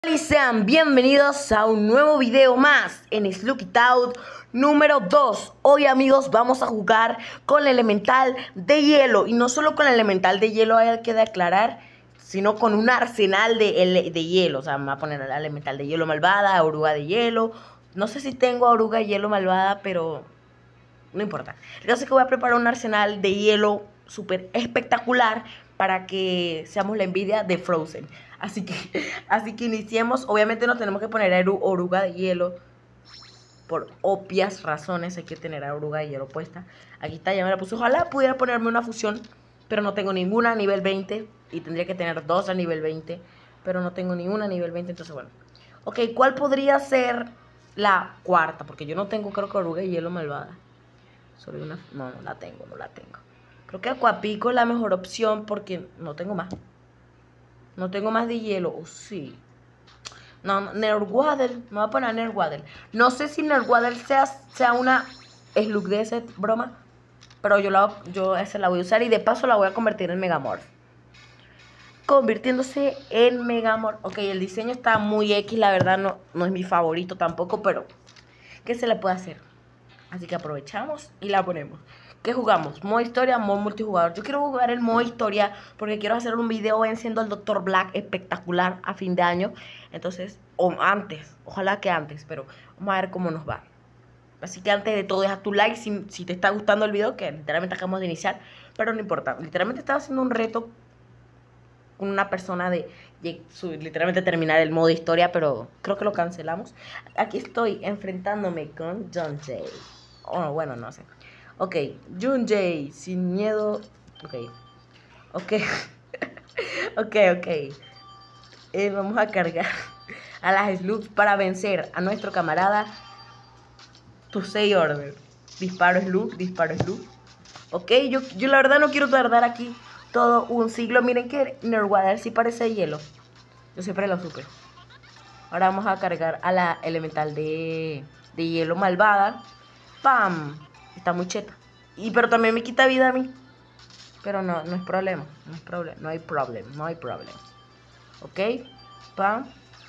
Y sean bienvenidos a un nuevo video más en Slug It Out número 2. Hoy, amigos, vamos a jugar con el elemental de hielo. Y no solo con el elemental de hielo, hay que aclarar, sino con un arsenal de hielo. O sea, me va a poner el elemental de hielo malvada, oruga de hielo. No sé si tengo oruga de hielo malvada, pero no importa. El caso es que voy a preparar un arsenal de hielo súper espectacular para que seamos la envidia de Frozen. Así que iniciemos. Obviamente nos tenemos que poner oruga de hielo. Por obvias razones hay que tener a oruga de hielo puesta. Aquí está, ya me la puse. Ojalá pudiera ponerme una fusión, pero no tengo ninguna a nivel 20. Y tendría que tener dos a nivel 20. Pero no tengo ninguna a nivel 20, entonces bueno. Ok, ¿cuál podría ser la cuarta? Porque yo no tengo, creo que oruga de hielo malvada. Solo una... No la tengo. Creo que Aquapico es la mejor opción porque no tengo más. No tengo más de hielo. Oh, sí. No, Nerwaddle. Me voy a poner Nerwaddle. No sé si Nerwaddle sea una Slug de ese broma. Pero yo esa la voy a usar. Y de paso la voy a convertir en Megamorph. Convirtiéndose en Megamorph. Ok, el diseño está muy X. La verdad no es mi favorito tampoco. Pero ¿qué se le puede hacer? Así que aprovechamos y la ponemos. ¿Qué jugamos? Modo historia, modo multijugador. Yo quiero jugar el modo historia porque quiero hacer un video venciendo al Dr. Black espectacular a fin de año. Entonces, o antes, ojalá que antes, pero vamos a ver cómo nos va. Así que antes de todo, deja tu like si te está gustando el video, que literalmente acabamos de iniciar. Pero no importa, literalmente estaba haciendo un reto con una persona de literalmente terminar el modo historia, pero creo que lo cancelamos. Aquí estoy enfrentándome con John Jay. Oh, bueno, no sé. Ok, Junjay, sin miedo. Ok. Vamos a cargar a las slugs para vencer a nuestro camarada Tusei Order. Disparo slug. Ok, yo la verdad no quiero tardar aquí todo un siglo. Miren que Nerwaddle sí parece hielo. Yo siempre lo supe. Ahora vamos a cargar a la elemental de hielo malvada. ¡Pam! Está muy cheta. Pero también me quita vida a mí. Pero no es problema. No hay problema. Ok. Pam.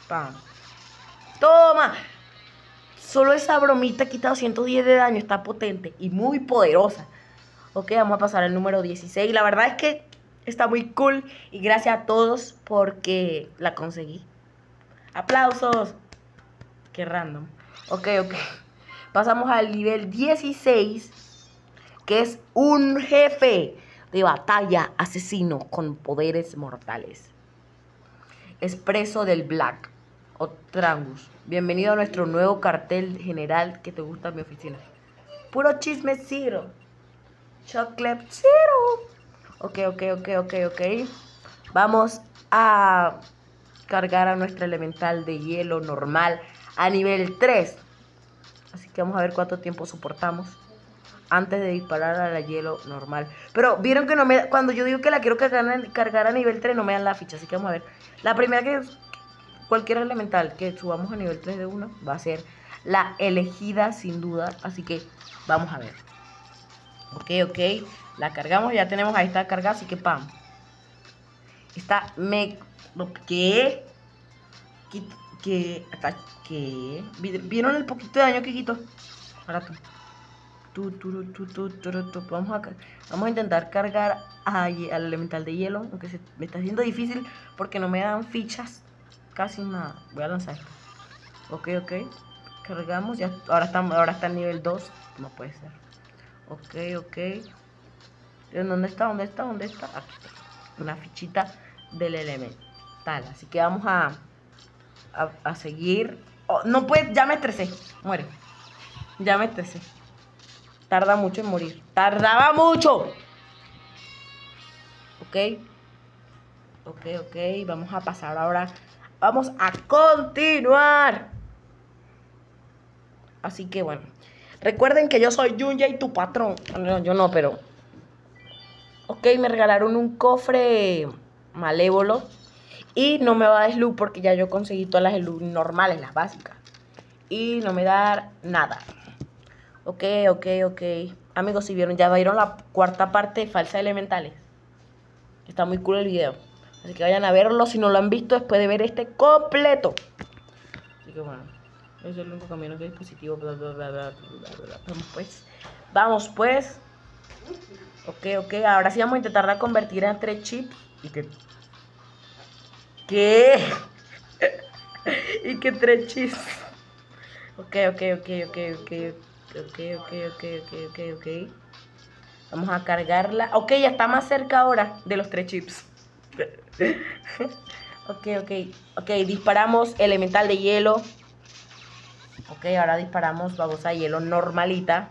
¡Toma! Solo esa bromita quita 210 de daño. Está potente y muy poderosa. Ok, vamos a pasar al número 16. La verdad es que está muy cool. Y gracias a todos porque la conseguí. ¡Aplausos! Qué random. Ok. Pasamos al nivel 16, que es un jefe de batalla asesino con poderes mortales. Expreso del Black o Trangus. Bienvenido a nuestro nuevo cartel general que te gusta en mi oficina. Puro chisme cero. Chocolate cero. Ok. Vamos a cargar a nuestra elemental de hielo normal a nivel 3. Así que vamos a ver cuánto tiempo soportamos antes de disparar a la hielo normal. Pero vieron que no me da, cuando yo digo que la quiero cargar a nivel 3 no me dan la ficha. Así que vamos a ver. La primera que cualquier elemental que subamos a nivel 3 de uno va a ser la elegida sin duda. Así que vamos a ver. Ok. La cargamos, ya tenemos ahí está cargada, así que pam. ¿Qué? ¿Qué? ¿Vieron el poquito de daño que quitó? Ahora vamos a intentar cargar al elemental de hielo, aunque me está haciendo difícil porque no me dan fichas casi nada. Voy a lanzar esto. Ok. Cargamos, ya ahora está en nivel 2. No puede ser. Ok. ¿Dónde está? Aquí está. Una fichita del elemental. Así que vamos a seguir. Oh, no puede, ya me estresé. Muere. Ya me estresé. Tarda mucho en morir. ¡Tardaba mucho! Ok. Vamos a pasar ahora. Vamos a continuar. Así que bueno. Recuerden que yo soy Junjay, tu patrón. No, yo no, pero... Ok, me regalaron un cofre malévolo. Y no me va a dar slug porque ya yo conseguí todas las slug normales, las básicas. Y no me da nada. Ok. Amigos, si vieron, ya vieron la cuarta parte de Falsa Elementales. Está muy cool el video. Así que vayan a verlo si no lo han visto después de ver este completo. Así que bueno, ese es el único camino que dispositivo. Vamos pues. Ok, ahora sí vamos a intentar de convertir a 3 chips. ¿Y qué? ¿Qué? ¿Y qué 3 chips? Ok. Vamos a cargarla. Ok, ya está más cerca ahora de los 3 chips. Ok, disparamos elemental de hielo. Ok, ahora disparamos babosa de hielo normalita.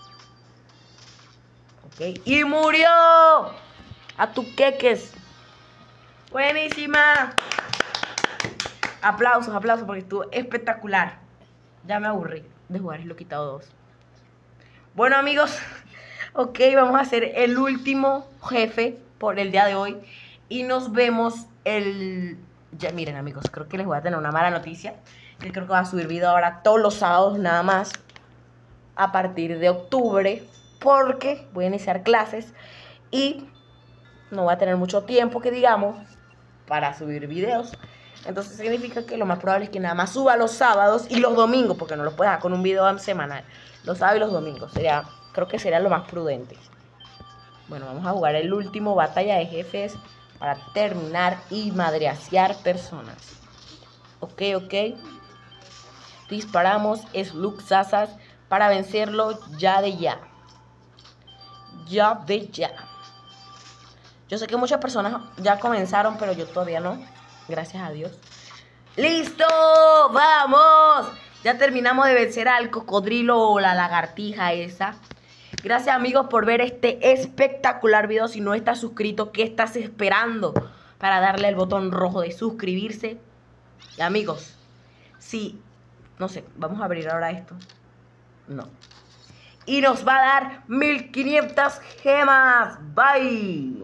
Ok, y murió. A tu queques. Buenísima. Aplausos porque estuvo espectacular. Ya me aburrí de jugar Slow Quitado 2. Bueno amigos, ok, vamos a hacer el último jefe por el día de hoy. Y nos vemos Ya miren amigos, creo que les voy a tener una mala noticia. Yo creo que va a subir video ahora todos los sábados nada más. A partir de octubre. Porque voy a iniciar clases. Y no voy a tener mucho tiempo que digamos para subir videos. Entonces significa que lo más probable es que nada más suba los sábados y los domingos, porque no los puedo dejar con un video semanal. Los sábados y los domingos. Creo que sería lo más prudente. Bueno, vamos a jugar el último batalla de jefes para terminar y madreasear personas. Ok. Disparamos Slug Sasas para vencerlo ya de ya. Yo sé que muchas personas ya comenzaron, pero yo todavía no. Gracias a Dios. ¡Listo! ¡Vamos! Ya terminamos de vencer al cocodrilo o la lagartija esa. Gracias amigos por ver este espectacular video. Si no estás suscrito, ¿qué estás esperando para darle el botón rojo de suscribirse? Y amigos, sí, no sé, vamos a abrir ahora esto. No. Y nos va a dar 1500 gemas. Bye.